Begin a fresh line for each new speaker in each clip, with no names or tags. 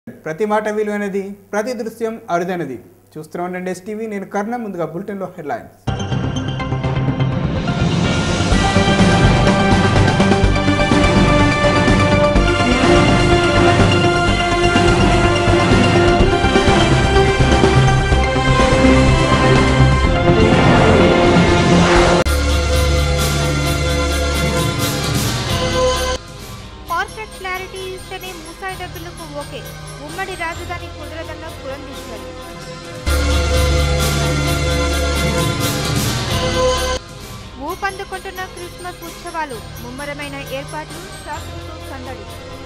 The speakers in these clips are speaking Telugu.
ప్రతి మాట విలువైనది, ప్రతి దృశ్యం అరుదైనది. చూస్తూనే ఉండండి టీవీ. నేను కర్ణ. ముందుగా బులెటిన్లో హెడ్లైన్స్.
ఉమ్మడి రాజధాని కుదరదన్న పురంధేశ్వరి. ఊపందుకుంటున్న క్రిస్మస్ ఉత్సవాలు, ముమ్మరమైన ఏర్పాట్లు, షాపింగ్తో సందడి.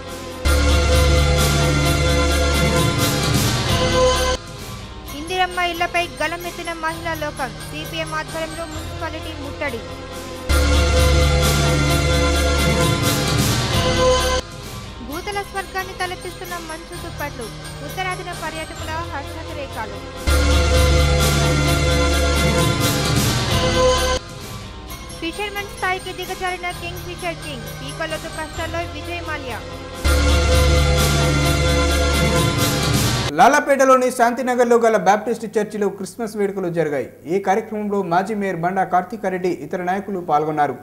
ఇందిరమ్మ ఇళ్లపై గలమెత్తిన మహిళా లోకం, సిపిఎం ఆధ్వర్యంలో మున్సిపాలిటీ ముట్టడి. భూతల స్వర్గాన్ని తలపిస్తున్న మంచు దుప్పట్లు, ఉత్తరాదిన పర్యాటకుల హర్షాతిరేకాలు. ఫిషర్మెన్ స్థాయికి దిగజారిన కింగ్ ఫిషర్ కింగ్, పీకలతో కష్టాల్లో విజయ్ మాల్యా.
లాలాపేటలోని శాంతినగర్లో గల బాప్టిస్ట్ చర్చిలో క్రిస్మస్ వేడుకలు జరిగాయి. ఈ కార్యక్రమంలో మాజీ మేయర్ బండా కార్తికారెడ్డి ఇతర నాయకులు పాల్గొన్నారు.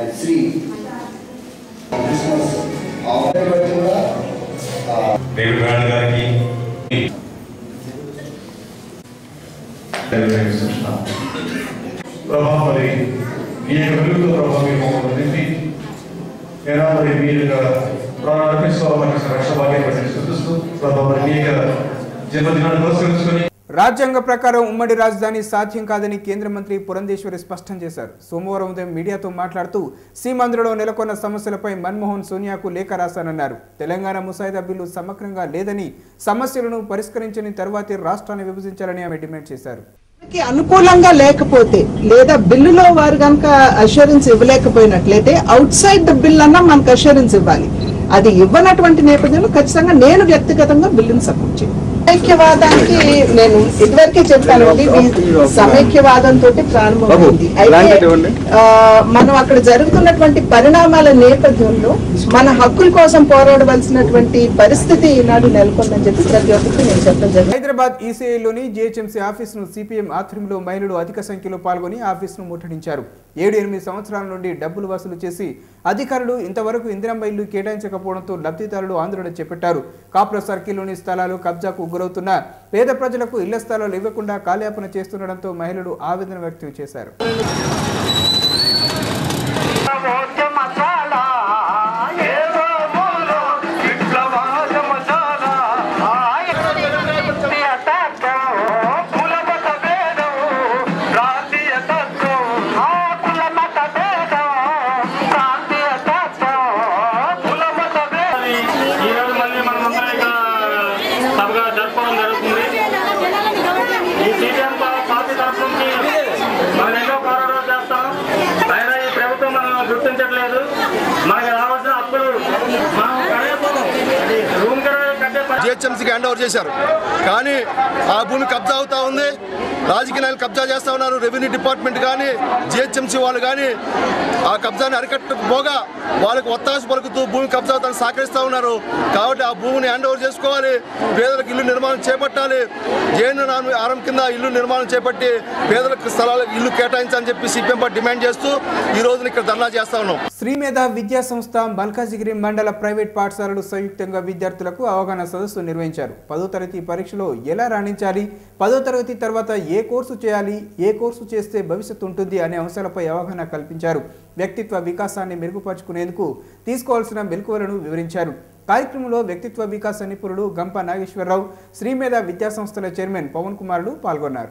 రాజ్యాంగ ప్రకారం ఉమ్మడి రాజధాని సాధ్యం కాదని కేంద్ర మంత్రి పురంధేశ్వరి స్పష్టం చేశారు. సోమవారం ఉదయం మీడియాతో మాట్లాడుతూ సీమాంధ్రలో నెలకొన్న సమస్యలపై మన్మోహన్ సోనియాకు లేఖ రాశానన్నారు. తెలంగాణ ముసాయిదా బిల్లు సమగ్రంగా లేదని, సమస్యలను పరిష్కరించని తర్వాతే రాష్ట్రాన్ని విభజించాలని ఆమె డిమాండ్ చేశారు.
అనుకూలంగా లేకపోతే లేదా బిల్లులో వారు కనుక అష్యూరెన్స్ ఇవ్వలేకపోయినట్లయితే అవుట్ సైడ్ ద బిల్ అన్నా మనకు అష్యూరెన్స్ ఇవ్వాలి. అది ఇవ్వనటువంటి నేపథ్యంలో ఖచ్చితంగా నేను వ్యక్తిగతంగా బిల్లును సపోర్ట్ చేయాలి. సమైక్యవాదానికి నేను ఇదివరకే చెప్పాను, సమైక్యవాదంతో ప్రారంభమైంది. అయితే మనం అక్కడ జరుగుతున్నటువంటి పరిణామాల నేపథ్యంలో మన హక్కుల కోసం పోరాడవలసినటువంటి పరిస్థితి ఈనాడు నెలకొందని చెప్పి ప్రతి ఒక్కరికి నేను చెప్పడం జరిగింది.
హైదరాబాద్ ఈసీఐలోని జీహెచ్ఎంసీ ఆఫీసును సిపిఎం ఆధ్వర్యంలో మహిళలు అధిక సంఖ్యలో పాల్గొని ఆఫీసును ముట్టడించారు. 7-8 సంవత్సరాల నుండి డబ్బులు వసూలు చేసి అధికారులు ఇంతవరకు ఇందిరమ్మ ఇల్లు కేటాయించకపోవడంతో లబ్ధిదారులు ఆందోళన చేపట్టారు. కాప్రా సర్కిల్లోని స్థలాలు కబ్జాకు గురవుతున్న పేద ప్రజలకు ఇళ్ల స్థలాలు ఇవ్వకుండా కాలయాపన చేస్తుండడంతో మహిళలు ఆవేదన వ్యక్తం చేశారు.
జిహెచ్ఎంసీకి హ్యాండ్ ఓవర్ చేశారు, కానీ ఆ భూమి కబ్జా అవుతా ఉంది. రాజకీయ నాయకులు కబ్జా చేస్తూ ఉన్నారు. రెవెన్యూ డిపార్ట్మెంట్ కానీ జిహెచ్ఎంసీ వాళ్ళు కానీ ఆ కబ్జాని అరికట్టకపోగా వాళ్ళకు ఒత్తాస పలుకుతూ భూమి కబ్జా అవుతాన్ని సహకరిస్తూ ఉన్నారు. కాబట్టి ఆ భూమిని హ్యాండ్ ఓవర్ చేసుకోవాలి. పేదలకు ఇల్లు నిర్మాణం చేపట్టాలి. జేఎన్ కింద ఇల్లు నిర్మాణం చేపట్టి పేదలకు స్థలాలకు ఇల్లు కేటాయించాలని చెప్పి సిపిఎం పార్టీ డిమాండ్ చేస్తూ ఈ రోజున ఇక్కడ ధర్నా చేస్తా ఉన్నాం.
శ్రీమేధ విద్యా సంస్థ మల్కాజిగిరి మండల ప్రైవేట్ పాఠశాలలు సంయుక్తంగా విద్యార్థులకు అవగాహన సదస్సు నిర్వహించారు. 10వ తరగతి పరీక్షలో ఎలా రాణించాలి, 10వ తరగతి తర్వాత ఏ కోర్సు చేయాలి, ఏ కోర్సు చేస్తే భవిష్యత్తు ఉంటుంది అనే అంశాలపై అవగాహన కల్పించారు. వ్యక్తిత్వ వికాసాన్ని మెరుగుపరుచుకునేందుకు తీసుకోవాల్సిన మెలకువలను వివరించారు. కార్యక్రమంలో వ్యక్తిత్వ వికాస నిపుణులు గంప నాగేశ్వరరావు, శ్రీమేధ విద్యా సంస్థల చైర్మన్ పవన్ కుమార్లు పాల్గొన్నారు.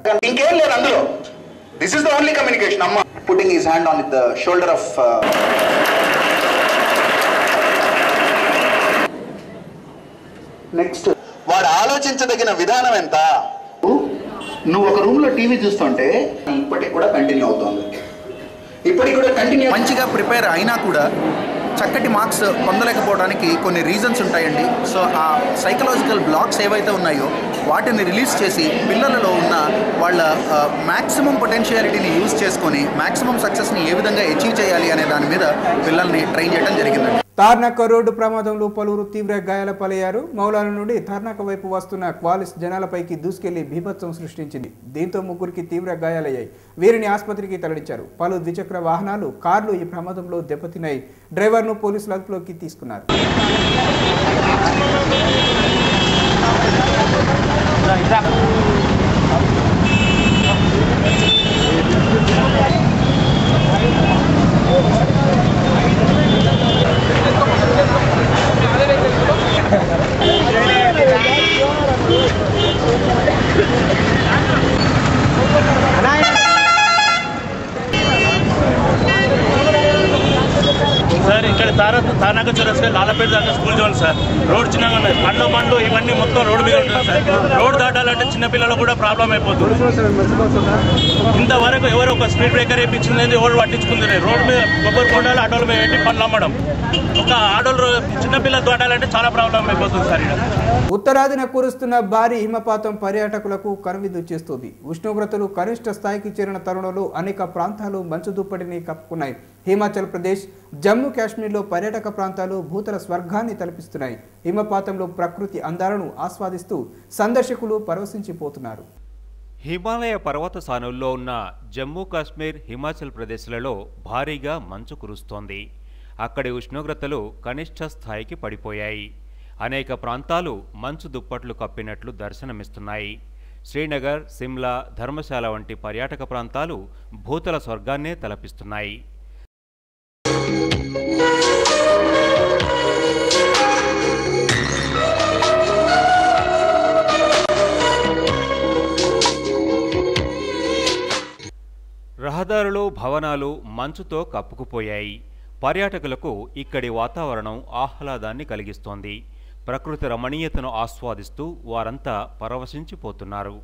నెక్స్ట్ వాడు ఆలోచించదగిన విధానం ఎంత? నువ్వు ఒక రూమ్ లో టీవీ చూస్తుంటే ఇప్పటికి కూడా కంటిన్యూ అవుతుంది. ఇప్పటికి కూడా కంటిన్యూ.
మంచిగా ప్రిపేర్ అయినా కూడా చక్కటి మార్క్స్ పొందలేకపోవడానికి కొన్ని రీజన్స్ ఉంటాయండి. సో ఆ సైకలాజికల్ బ్లాక్స్ ఏవైతే ఉన్నాయో వాటిని రిలీజ్ చేసి పిల్లలలో ఉన్న వాళ్ళ మ్యాక్సిమం పొటెన్షియాలిటీని యూజ్ చేసుకొని మ్యాక్సిమం సక్సెస్ని ఏ విధంగా అచీవ్ చేయాలి అనే దాని మీద పిల్లల్ని ట్రైన్ చేయడం జరిగిందండి.
తార్నాక రోడ్డు ప్రమాదంలో పలువురు తీవ్ర గాయాల పాలయ్యారు. మౌలాల నుండి తార్నాక వైపు వస్తున్న క్వాలిస్ జనాలపైకి దూసుకెళ్లి బీభత్సం సృష్టించింది. దీంతో ముగ్గురికి తీవ్ర గాయాలయ్యాయి. వీరిని ఆసుపత్రికి తరలించారు. పలు ద్విచక్ర వాహనాలు, కార్లు ఈ ప్రమాదంలో దెబ్బతిన్నాయి. డ్రైవర్ను పోలీసులు అదుపులోకి తీసుకున్నారు.
సార్ ఇక్కడ తార్నాక చౌరస్తా లాలపేట దాకా స్కూల్ జోన్ సార్. రోడ్ చిన్నగా ఉన్నాయి. పండ్లు ఇవన్నీ మొత్తం రోడ్డు మీద ఉంటుంది సార్. రోడ్ దాటాలంటే చిన్నపిల్లలు కూడా ప్రాబ్లం అయిపోతుంది. ఇంతవరకు ఎవరు ఒక స్పీడ్ బ్రేకర్ వేయించింది ఎవరు పట్టించుకుంది. రోడ్డు మీద కొబ్బరి కొండలు ఆటోల మీద పెట్టి పండ్లు అమ్మడం. ఒక ఆటోలు చిన్నపిల్లలు దాటాలంటే చాలా ప్రాబ్లం అయిపోతుంది సార్.
ఉత్తరాదిన కురుస్తున్న భారీ హిమపాతం పర్యాటకులకు కనువిందు చేస్తుంది. ఉష్ణోగ్రతలు కనిష్ట స్థాయికి చేరిన తరుణంలో అనేక ప్రాంతాలు మంచు దుప్పటిని కప్పుకున్నాయి. హిమాచల్ ప్రదేశ్, జమ్మూ కాశ్మీర్లో పర్యాటక ప్రాంతాలు భూతల స్వర్గాన్ని తలపిస్తున్నాయి. హిమపాతంలో ప్రకృతి అందాలను ఆస్వాదిస్తూ సందర్శకులు పరవశించిపోతున్నారు.
హిమాలయ పర్వత సానుల్లో ఉన్న జమ్మూ కాశ్మీర్, హిమాచల్ ప్రదేశ్లలో భారీగా మంచు కురుస్తోంది. అక్కడి ఉష్ణోగ్రతలు కనిష్ట స్థాయికి పడిపోయాయి. అనేక ప్రాంతాలు మంచు దుప్పట్లు కప్పినట్లు దర్శనమిస్తున్నాయి. శ్రీనగర్, సిమ్లా, ధర్మశాల వంటి పర్యాటక ప్రాంతాలు భూతల స్వర్గాన్నే తలపిస్తున్నాయి. రహదారులు, భవనాలు మంచుతో కప్పుకుపోయాయి. పర్యాటకులకు ఇక్కడి వాతావరణం ఆహ్లాదాన్ని కలిగిస్తోంది. ప్రకృతి రమణీయతను ఆస్వాదిస్తూ వారంతా పరవశించిపోతున్నారు.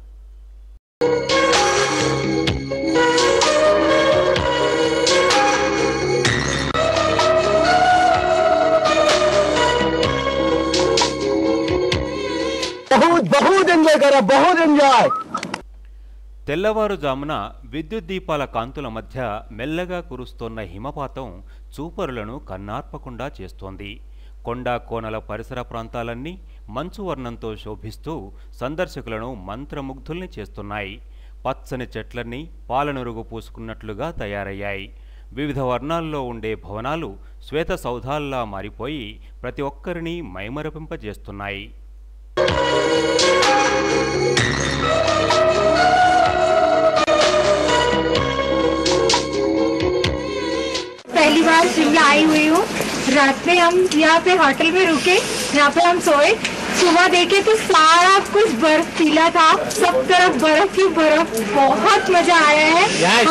తెల్లవారుజామున విద్యుత్ దీపాల కాంతుల మధ్య మెల్లగా కురుస్తోన్న హిమపాతం చూపరులను కన్నార్పకుండా చేస్తోంది. కొండా కోనల పరిసర ప్రాంతాలన్నీ మంచు వర్ణంతో శోభిస్తూ సందర్శకులను మంత్రముగ్ధుల్ని చేస్తున్నాయి. పచ్చని చెట్లన్నీ పాలనురుగు పూసుకున్నట్లుగా తయారయ్యాయి. వివిధ వర్ణాల్లో ఉండే భవనాలు శ్వేత సౌధాల్లా మారిపోయి ప్రతి ఒక్కరిని మైమరపింపజేస్తున్నాయి.
पहली बार शिमला आई हुई हूँ। रात में हम यहाँ पे होटल में रुके, यहाँ पे हम सोए। सुबह देखे तो सारा कुछ बर्फ पीला था, सब तरफ बर्फ ही बर्फ। बहुत मजा आया है।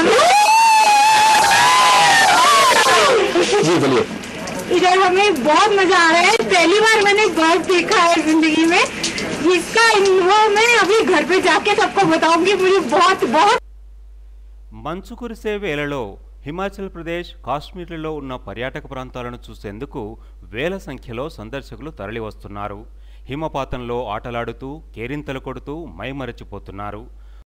इधर हमें बहुत मजा आ रहा है। पहली बार मैंने बर्फ देखा है जिंदगी में। इसका अनुभव मैं अभी घर पे जाके सबको बताऊंगी। मुझे बहुत
మంచు కురిసే వేళలో హిమాచల్ ప్రదేశ్, కాశ్మీర్లలో ఉన్న పర్యాటక ప్రాంతాలను చూసేందుకు వేల సంఖ్యలో సందర్శకులు తరలివస్తున్నారు. హిమపాతంలో ఆటలాడుతూ, కేరింతలు కొడుతూ మైమరచిపోతున్నారు.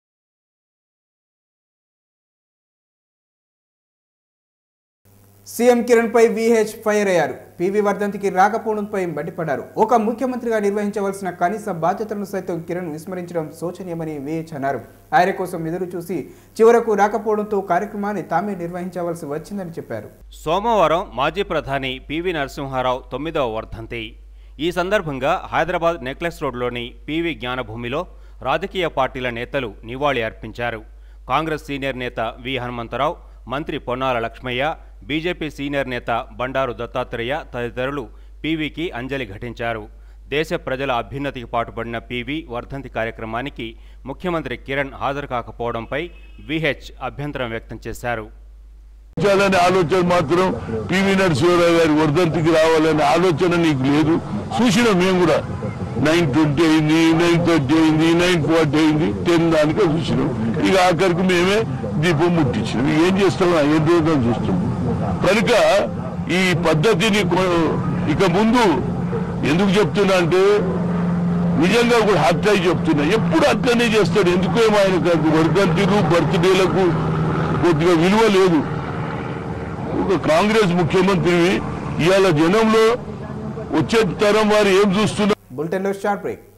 సీఎం కిరణ్ పై విహెచ్ ఫైర్ అయ్యారు. పివి వర్ధంతికి రాకపోవడంపై మండిపడ్డారు. ఒక ముఖ్యమంత్రిగా నిర్వహించవలసిన కనీస బాధ్యతలను సైతం కిరణ్ విస్మరించడం శోచనీయమని విహెచ్ అన్నారు. ఆయన కోసం ఎదురు చూసి చివరకు రాకపోవడంతో కార్యక్రమాన్ని తామే నిర్వహించవలసి వచ్చిందని చెప్పారు.
సోమవారం మాజీ ప్రధాని పివి నరసింహారావు 9వ వర్ధంతి. ఈ సందర్భంగా హైదరాబాద్ నెక్లెస్ రోడ్లోని పివి జ్ఞానభూమిలో రాజకీయ పార్టీల నేతలు నివాళి అర్పించారు. కాంగ్రెస్ సీనియర్ నేత వి హనుమంతరావు, మంత్రి పొన్నాల లక్ష్మయ్య, బీజేపీ సీనియర్ నేత బండారు దత్తాత్రేయ తదితరులు పీవీకి అంజలి ఘటించారు. దేశ ప్రజల అభ్యున్నతికి పాటుపడిన పీవీ వర్ధంతి కార్యక్రమానికి ముఖ్యమంత్రి కిరణ్ హాజరు కాకపోవడంపై విహెచ్ అభ్యంతరం వ్యక్తం చేశారు.
ఆలోచన మాత్రం పివి నరసింహారావు గారి వర్ధంతికి రావాలనే ఆలోచన నీకు లేదు. చూసినాం మేము కూడా. 9:20 అయింది, 9:30 అయింది, 9:40 అయింది, 10 దానికే చూసినాం. ఇక ఆఖరికి మేమే దీపం ముట్టించినాం. ఏం చేస్తాం? ఏం రోజులు చూస్తాం. కనుక ఈ పద్ధతిని ఇక ముందు ఎందుకు చెప్తున్నా అంటే నిజంగా కూడా హత్య చెప్తున్నా. ఎప్పుడు అట్లనే చేస్తాడు. ఎందుకేమో ఆయన వర్ధంతిలు, బర్త్డేలకు కొద్దిగా విలువ లేదు. ఒక కాంగ్రెస్ ముఖ్యమంత్రివి ఇవాళ జనంలో వచ్చే తరం వారు ఏం చూస్తున్నారు?
బులెటిన్లో షార్ట్ బ్రేక్.